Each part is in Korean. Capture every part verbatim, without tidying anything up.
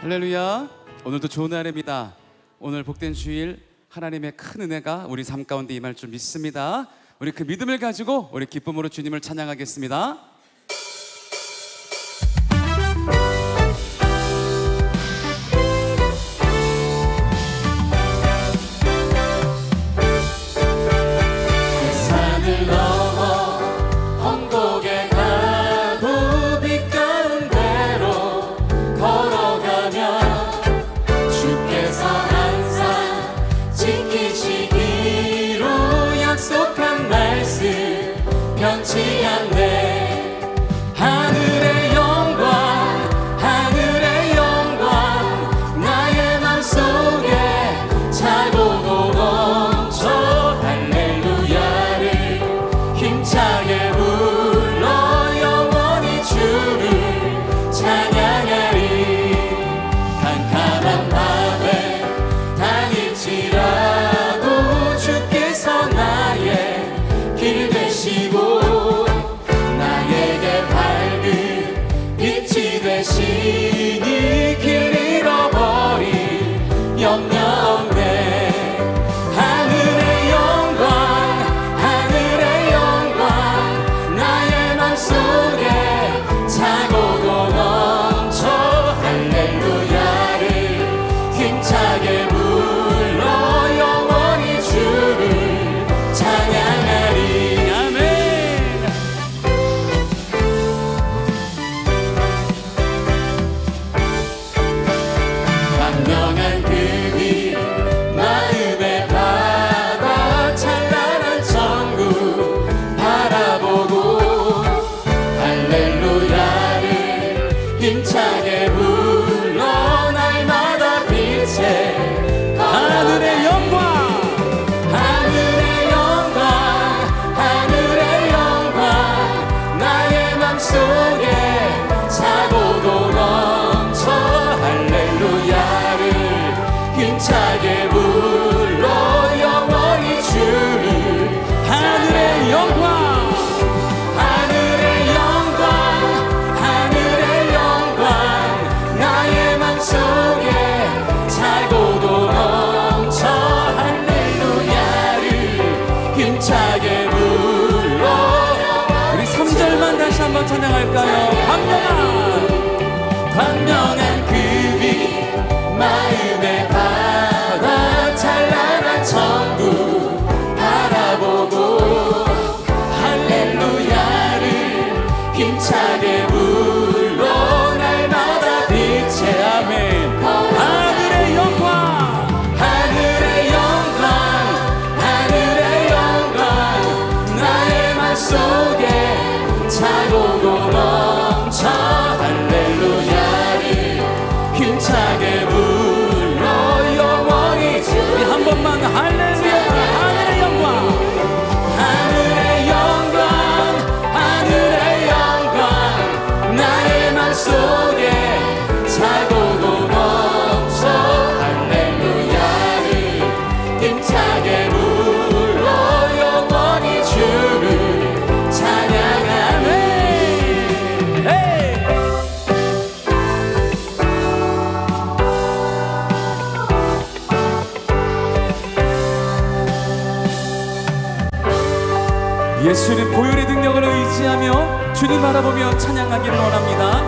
할렐루야. 오늘도 좋은 날입니다. 오늘 복된 주일 하나님의 큰 은혜가 우리 삶 가운데 임할 줄 믿습니다. 우리 그 믿음을 가지고 우리 기쁨으로 주님을 찬양하겠습니다. 산을 넘어 언덕에 가고 빛 가운데로 걸어가면 주께서 항상 지키시기로 약속한 말씀 변치 않네. 하늘의 영광 하늘의 영광 나의 맘속에 차고도 넘쳐 할렐루야를 힘차게 불러 영원히 주를 찬양하리. 캄캄한 밤에 다닐지라도 주께서 나의 길 되시고 나에게 밝은 빛이 되시니 길 잃어버릴 염려 없네. 하늘의 영광 하늘의 영광 나의 맘속에 차고도 넘쳐 할렐루야를 힘차게 불러 영원히 주를 찬양하리. 아멘. 광명한 그 빛 마음의 바다 찬란한 천국 바라보고 할렐루야를 힘차게 불러 날마다 빛에 하늘의 영광 하늘의 영광 하늘의 영광 나의 맘속에 차고도 넘쳐 할렐루야를 힘차게 불러 영원히 주를 하늘의 영광 하늘의 영광 하늘의 영광 나의 맘속에 차고도 넘쳐 할렐루야를 힘차게 불러. 우리 삼 절만 다시 한번 찬양할까요? 광명한 광명한 그 빛 마음의 바다 찬란한 천국 바라보고 할렐루야를 힘차게 불러 날마다 빛의 아멘. 하늘의 영광 하늘의 영광 하늘의 영광 나의 맘속에 차고도 넘쳐 할렐루야를 힘차게 불러 영원히 주. 우리 한 번만 할렐루야. 하늘의 영광 하늘의 영광 하늘의 영광 나의 맘속에 차고도 넘쳐 할렐루야를 힘차게 불러 영원히 주를 찬양하네. 예수님 보혈의 능력을 의지하며 주님 바라보며 찬양하기를 원합니다.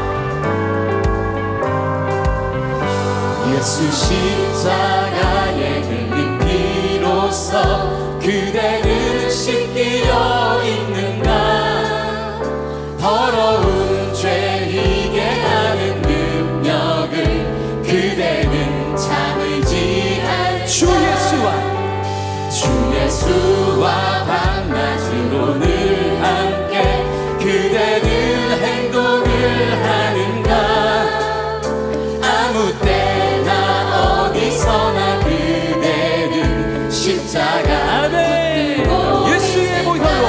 예수 십자가에 흘린 피로써 그대는 씻기어 있는가. 더러운 죄 이게 하는 능력을 그대는 참 의지할. 주 예수와 주 예수와 밤낮으로 늘 함께 그대는 행동을 하는가. 아무 때나 어디서나 그대는 십자가 아멘. 예수의 보혈로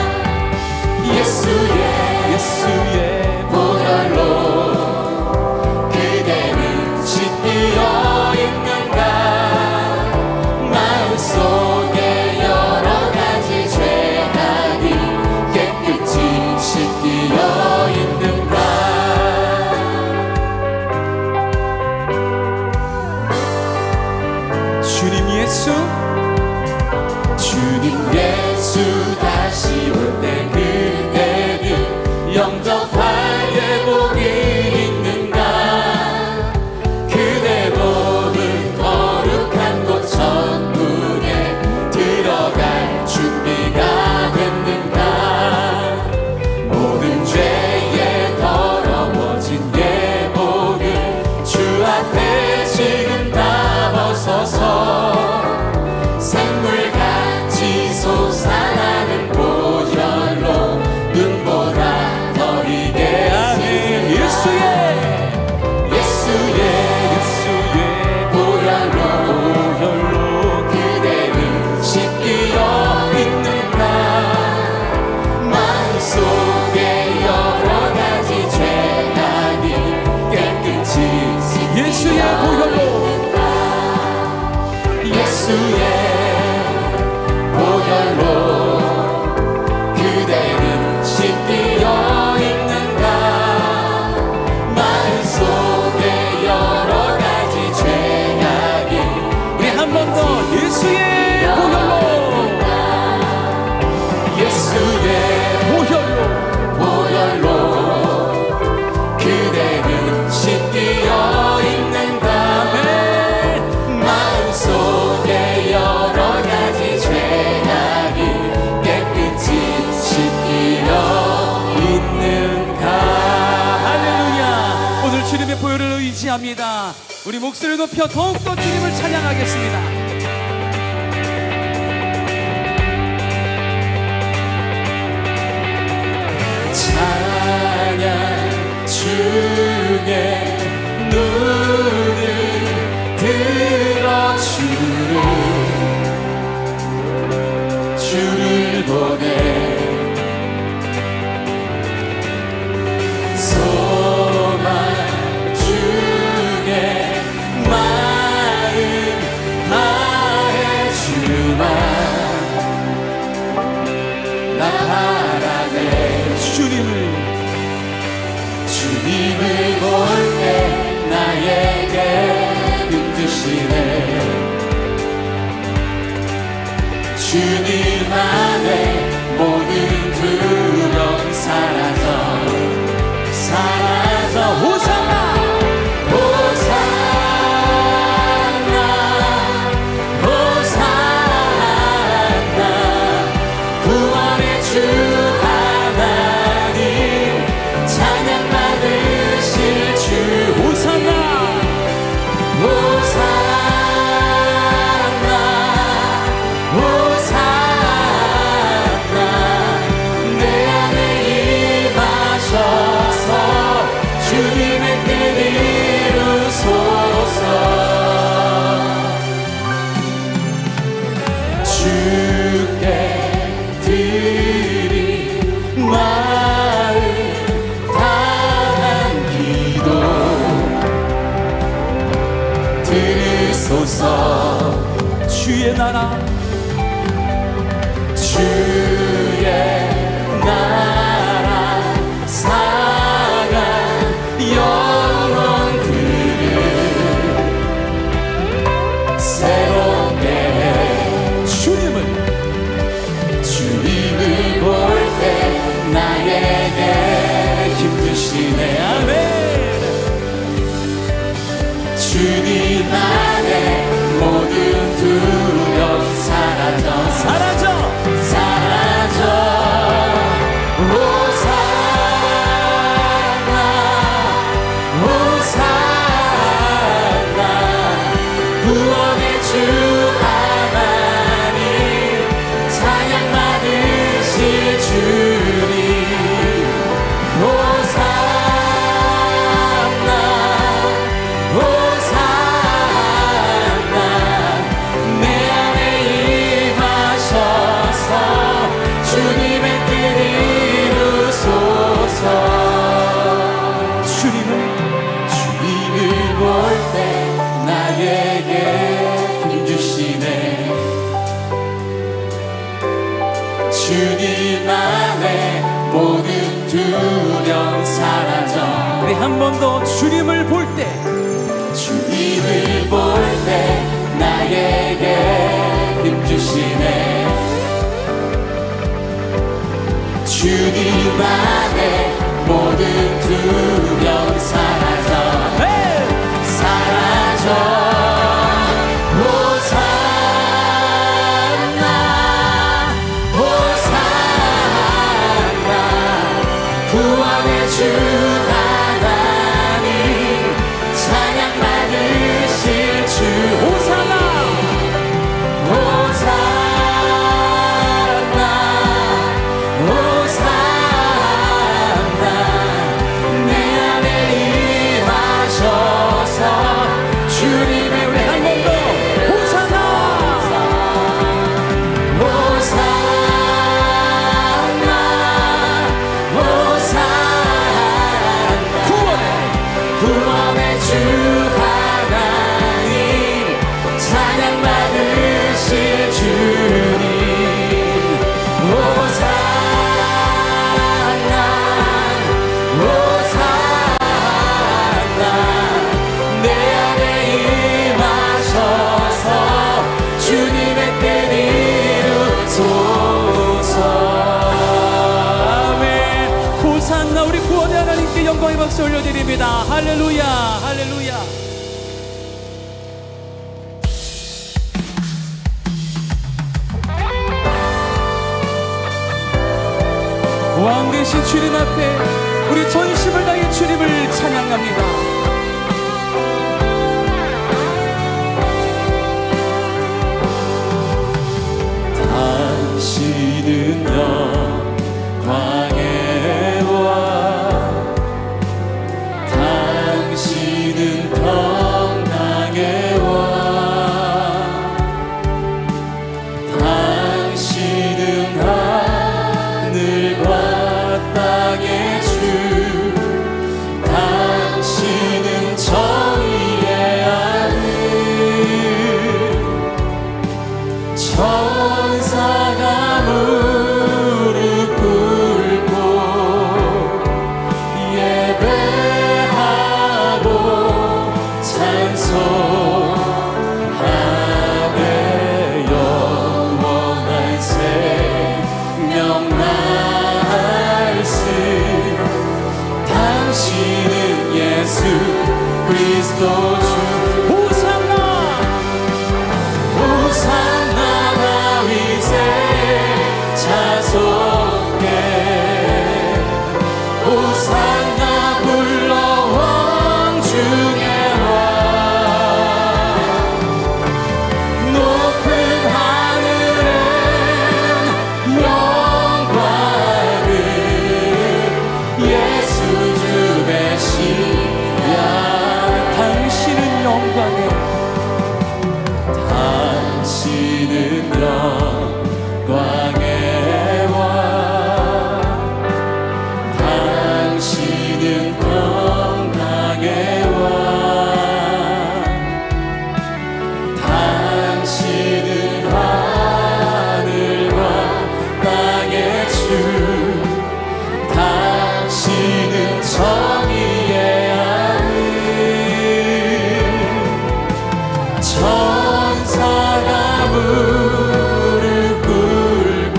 예수의 예수의 보혈로 그대는 씻기어 있는가. 마음속에 여러 가지 죄악이 깨끗이 씻기어 있는가. 예수 주님 예수 다시 올 때 그대는 영접할 예복이 있는가. 그대 몸은 거룩한 곳 천국에 들어갈 준비가 됐는가. 모든 죄에 더러워진 예복을 주 앞에 지금 다 벗어서 샘물같이 솟아나는 보혈로 눈보라 더 익게 아멘. 예수의 예수의 예수의 보혈로 보혈로 그대는 씻기어 있는가. 마음속에 여러 가지 죄악이 깨끗이 예수의 보혈로 예수의 보혈로 그대는 씻기어 있는가. 마음속에 여러 가지 죄악이 우리 한 번 더 예수의 보혈로 예수의 보혈로 보혈로 그대는 씻기어 있는가. 아멘. 마음속에 여러 가지 죄악이 깨끗이 씻기어 있는가. 할렐루야. 오늘 주님의 보혈을 의지합니다. 우리 목소리를 높여 더욱더 주님을 찬양하겠습니다. 찬양 주의 눈을 들어 주를 주를 보내 소망 주의 마음 다해 주만 나 바라네. 주님을 주님을 볼 때 나에게 힘주시네. 주님 안에 모든 두려움 사라져 사라져. 호산나 호산나 호산나 구원의 주 하나님 찬양 받으실 주. 호산나 호산나 호산나 내 안에 임하셔서 주님의 뜻 이루소서. 주께 드린 마음 다한 기도 들으소서. 주의 나라 주의 나라 사랑 영혼들을 새롭게 해. 주님을 주님을 볼 때 나에게 힘주시네. 아멘. 주님 안에 모든 두려움 사라져 사라져 사라져. 호산나 호산나 구원의 주 하나님 찬양 받으실 주님. 호산나 호산나 내 안에 임하셔서 주님의 뜻 이루소서. 주님을 주님을 볼 때 나에게 힘주시네. 주님 안에 모든 두려움 사라져. 우리 한 번 더 주님을 볼 때 주님을 볼 때 나에게 주님 안에 모든 두려움 사라져 사라져 호산나 호산나 구원의 주 하나님 찬양 받으실 주 호산나 호산나 호산나 내 안에 임하셔서 주님의 우리 한 번 더 호산나 호산나 호산나 구원의 구원의 주 하나님 찬양 받으실 주님 호산나 호산나 내 안에 임하셔서 주님의 뜻 이루소서. 아멘. 호산나. 우리 구원의 하나님께 영광의 박수 올려드립니다. 할렐루야 할렐루야. 왕 되신 주님 앞에 우리 전심을 다해 주님을 찬양합니다. 당신은 영광의 왕 당신은 평강의 왕 당신은 하늘과 땅의 주 당신은 정의의 하늘 천사가 무릎 꿇고 예배하고 찬송하네 영원한 생명 말씀 당신은 예수 그리스도 주 호산나 호산나 다윗의 자손께 호산나 불러 왕 중의 왕 높은 하늘엔 영광을 예수 주 메시아 당신은 영광의 당신은 영광의 왕 당신은 평강의 왕 당신은 하늘과 땅의 주 당신은 정의의 하늘 천사가 무릎 꿇고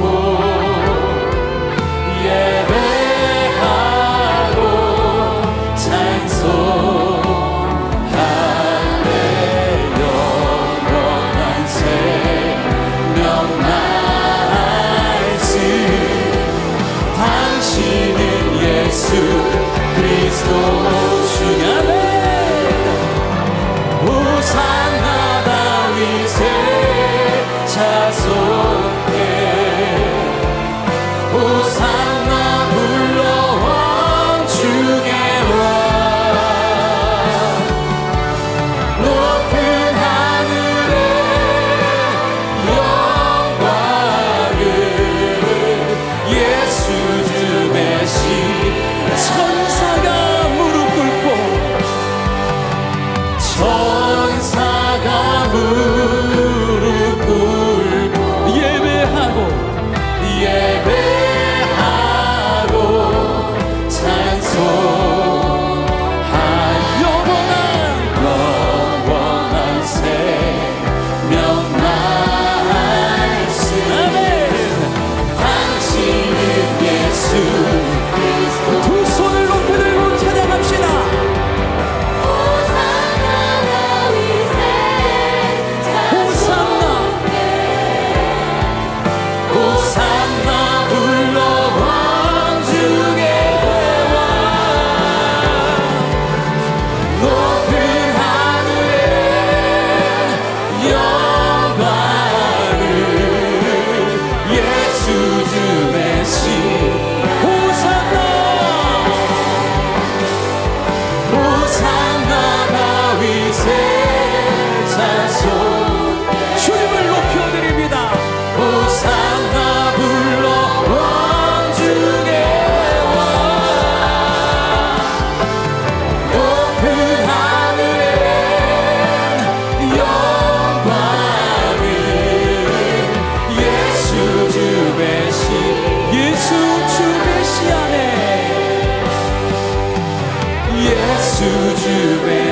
예배하고 찬송하네 영원한 생명 말씀 당신은 예수 그리스도 주님의 호산나 다윗의 자손께 호산나 불러 왕 중의 왕 높은 하늘에 영광을 예수 주 메시아 천사가 무릎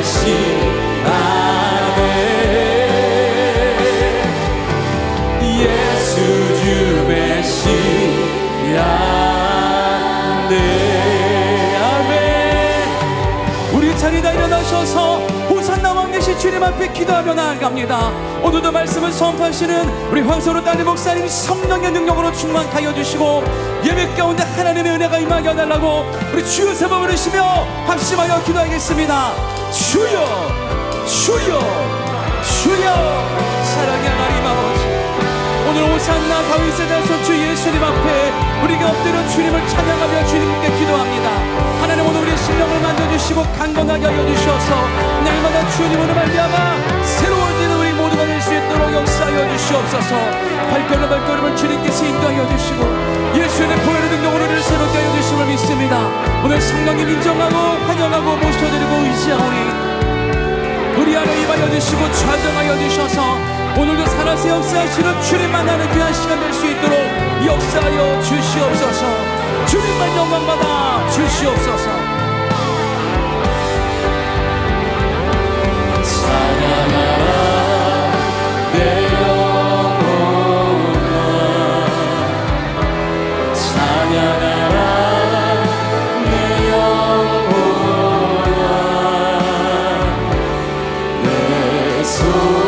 안에 예수 주 메시아 안에. 아멘. 우리 자리다 일어나셔서 호산나 왕 되신 주님 앞에 기도하며 나아갑니다. 오늘도 말씀을 선포하시는 우리 황소로 딸린 목사님 성령의 능력으로 충만하여 주시고 예배 가운데 하나님의 은혜가 임하게 해달라고 우리 주여 세 번 부르시며 합심하여 기도하겠습니다. 주여 주여 주여. 사랑의 하나님 아버지, 오늘 오산나 다윗의 자손 주 예수님 앞에 우리가 엎드려 주님을 찬양하며 주님께 기도합니다. 하나님, 오늘 우리 심령을 만져주시고 강건하게 하여 주셔서 날마다 주님으로 말미암아 새로워지는 우리 모두가 될 수 있도록 역사하여 주시옵소서. 발걸음 발걸음을 주님께서 인도하여 주시고 예수의 보혈의 능력으로 우리를 새롭게 하여 주심을 믿습니다. 오늘 성령님 인정하고 환영하고 모셔드리고 의지하오니 우리 안에 임하여 주시고 좌정하여 주셔서 오늘도 살아서 역사하시는 주님 만나는 귀한 시간 될 수 있도록 역사하여 주시옵소서. 주님만 영광받아 주시옵소서. 찬양하라 내 영혼아, 찬양하라 내 영혼아, 내 소원